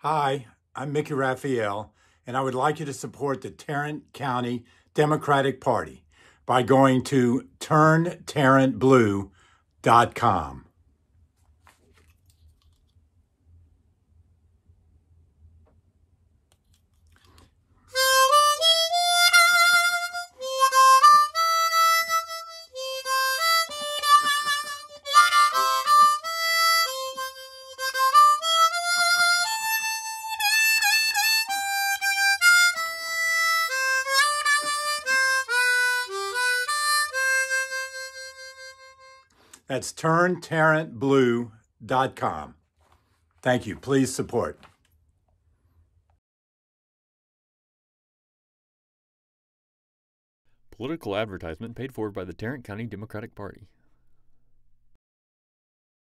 Hi, I'm Mickey Raphael, and I would like you to support the Tarrant County Democratic Party by going to turntarrantblue.com. That's turntarrantblue.com. Thank you. Please support. Political advertisement paid for by the Tarrant County Democratic Party.